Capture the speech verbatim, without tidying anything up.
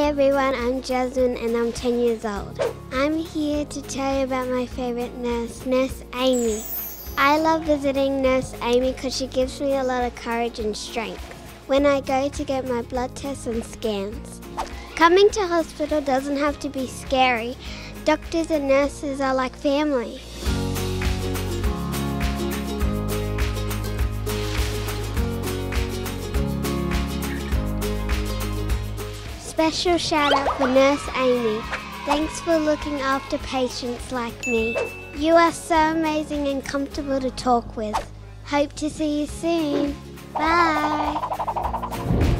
everyone, I'm Jasmine and I'm ten years old. I'm here to tell you about my favourite nurse, Nurse Amy. I love visiting Nurse Amy because she gives me a lot of courage and strength when I go to get my blood tests and scans. Coming to hospital doesn't have to be scary. Doctors and nurses are like family. Special shout out for Nurse Amy. Thanks for looking after patients like me. You are so amazing and comfortable to talk with. Hope to see you soon. Bye.